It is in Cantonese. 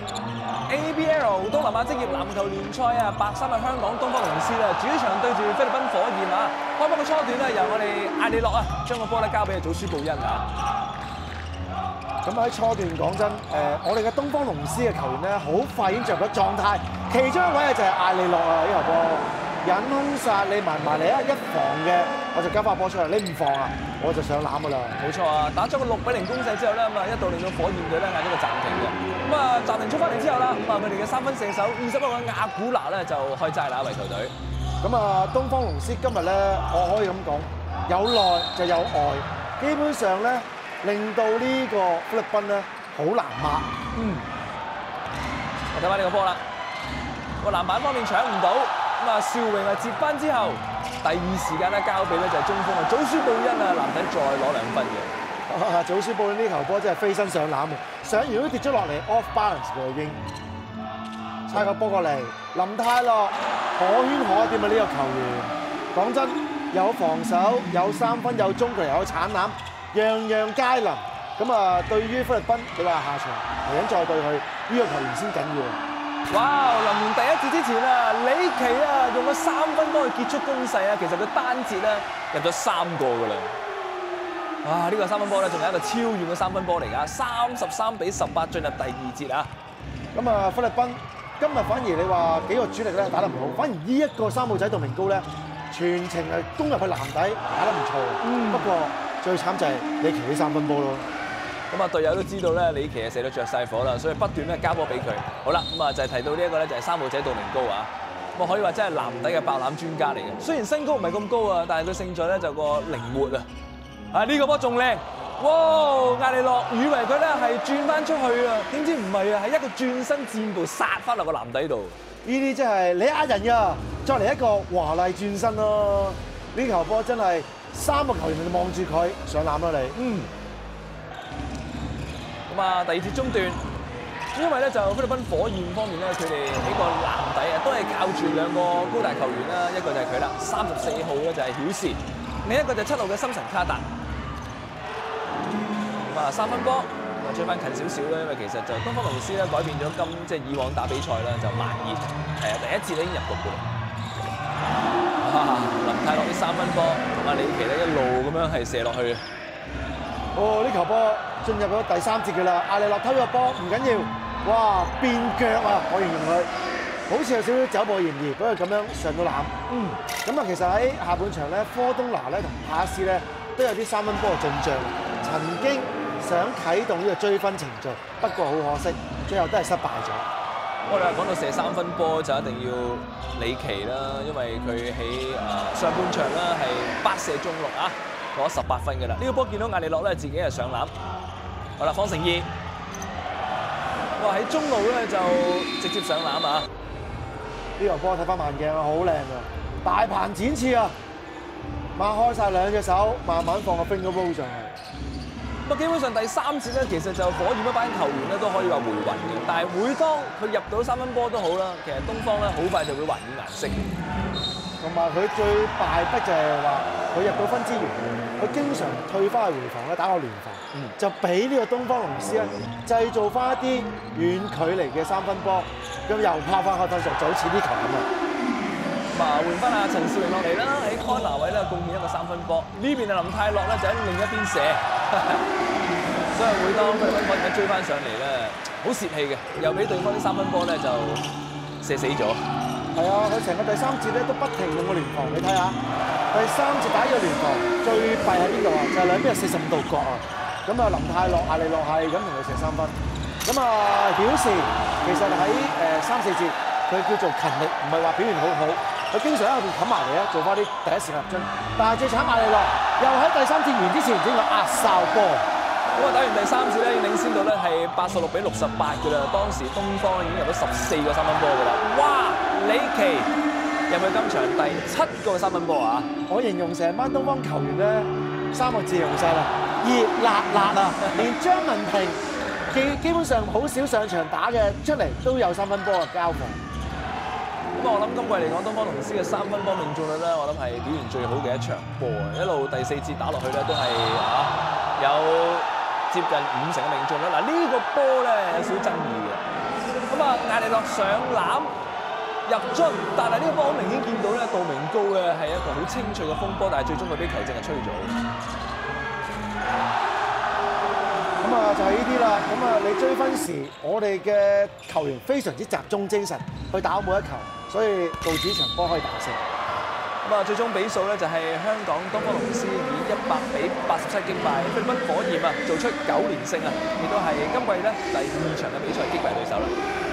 ABL 東南亞職業籃球聯賽啊，白衫嘅香港東方龍獅啦，主場對住菲律賓火焰啊！開波嘅初段咧，由我哋艾利諾啊，將個波咧交俾祖舒布恩啊！ 咁喺初段講真，我哋嘅東方龍獅嘅球員咧，好快已經進入咗狀態。其中一位就係艾利諾啊，呢球波引空殺你埋嚟啊！一防嘅我就交翻波出嚟，你唔防啊，我就上籃噶啦。 冇錯啊！打咗個6-0攻勢之後咧，咁啊一度令到火焰隊咧嗌咗個暫停嘅。咁啊暫停出翻嚟之後啦，咁啊佢哋嘅三分射手21個亞古拿咧就開齋啦為球隊。 咁啊，東方龍獅今日咧，我可以咁講，有內就有外，基本上咧令到呢個菲律賓咧好難抹。 我睇翻呢個波啦，個籃板方面搶唔到，咁啊邵榮啊接翻之後，第二時間咧交俾咧就係中鋒啊祖舒布恩啊，男仔再攞2分嘅。 祖舒布恩呢球波真係飛身上籃嘅，上完都跌咗落嚟 off balance 嘅已經。差個波過嚟，林泰樂可圈可點啊！呢個球員講真，有防守，有3分，有中距離，有鏟籃，樣樣皆能。咁啊，對於菲律賓，你話下場嚟緊再對佢，呢個球員先緊要。 哇！臨完第一節之前啊，李奇啊用咗3分波去結束攻勢啊，其實佢單節咧入咗3個㗎啦。哇！呢個3分波咧仲有一個超遠嘅3分波嚟㗎，33-18進入第2節啊。 咁啊，菲律賓今日反而你話幾個主力咧打得唔好，反而呢一個3號仔杜明高咧，全程係攻入去籃底打得唔錯。不過最慘就係李奇呢3分波咯。 咁啊，隊友都知道咧，李奇係射到着晒火啦，所以不斷咧交波俾佢。好啦，咁啊就係提到呢一個咧，就係3號仔杜明高啊。咁啊可以話真係籃底嘅爆籃專家嚟嘅。雖然身高唔係咁高啊，但係佢勝在咧就個靈活啊。啊呢個波仲靚，哇！艾利諾以為佢咧係轉翻出去啊，點知唔係啊，係一個轉身箭步殺翻落個籃底度。 呢啲真係你呃人㗎，再嚟一個華麗轉身咯。呢球波真係3個球員望住佢上籃啦你。 咁啊，第2節中段，因為咧就菲律賓火焰方面咧，佢哋喺個籃底啊，都係靠住2個高大球員啦，一個就係佢啦，34號咧就係曉士，另一個就係7號嘅森神卡達。咁啊3分波，追翻近少少啦，因為其實就東方龍獅咧改變咗即係以往打比賽啦，就慢熱，係啊，第一節咧已經入局㗎啦。林泰樂啲3分波同阿李奇咧一路咁樣係射落去。 哦，呢球波進入咗第3節嘅啦，艾利諾偷咗波唔緊要，哇變腳啊！我形容佢好似有少少走步嫌疑，不過咁樣上到籃。咁啊，其實喺下半場咧，科東拿咧同帕斯咧都有啲3分波嘅進帳，曾經想啟動呢個追分程序，不過好可惜，最後都係失敗咗。 我哋講到射3分波就一定要李奇啦，因為佢喺上半場啦係8射中6啊，攞18分嘅啦。呢個波見到艾利諾咧自己係上籃，好啦，方成義，哇喺中路咧就直接上籃啊！ 呢球波睇翻慢鏡啊，好靚啊，大盤展翅啊，擘開晒2隻手，慢慢放個 finger roll 上去。 咁啊，基本上第3節咧，其實就火焰一班球員咧都可以話回魂嘅，但係每當佢入到3分波都好啦，其實東方咧好快就會還以顏色。 同埋佢最敗筆就係話，佢入到分之餘，佢經常退翻去回防咧，打個聯防，就俾呢個東方龍獅咧製造翻一啲遠距離嘅3分波，咁又拋翻開分數，就好似呢球咁啊！ 咁啊，換翻阿陳少榮落嚟啦，喺 corner 位咧貢獻一個3分波，呢邊啊林泰樂咧就喺另一邊射，所以每當菲律賓可以追翻上嚟咧，好泄氣嘅，又俾對方啲3分波咧就射死咗。 係啊，佢成個第3節咧都不停用個聯防，你睇下第3節打呢個聯防最弊喺邊度啊？就係兩邊係45度角啊！咁啊，林泰樂、艾利諾係咁同佢射3分。咁啊，表示其實喺3、4節佢叫做勤力，唔係話表現好好。佢經常喺後邊冚埋嚟啊，做翻啲第一時間入樽。但係最慘艾利諾又喺第3節完之前整個壓哨波。 咁啊，打完第3節咧，已經領先到咧係86-68嘅啦。當時東方已經入咗14個3分波嘅啦。哇！李奇入去今場第7個3分波啊！ 我形容成班東方球員咧3個字用晒啦，熱辣辣啊！連張文平基本上好少上場打嘅出嚟都有3分波嘅交防。 咁我諗今季嚟講，東方龍獅嘅3分波命中率咧，我諗係表現最好嘅一場波啊！一路第4節打落去咧，都係有接近50%嘅命中率。嗱呢個波咧有少少爭議嘅。 艾利諾上籃入樽，但係呢個波好明顯見到咧，杜明高咧係一個好清脆嘅風波，但係最終佢俾球證係吹咗。 咁啊就係呢啲啦。咁啊你追分時，我哋嘅球員非常之集中精神去打每一球，所以導致場波可以大勝。 咁啊，最終比數咧就係香港東方龍獅以100-87擊敗菲律賓火焰啊，做出9連勝啊，亦都係今季咧第2場嘅比賽擊敗對手啦。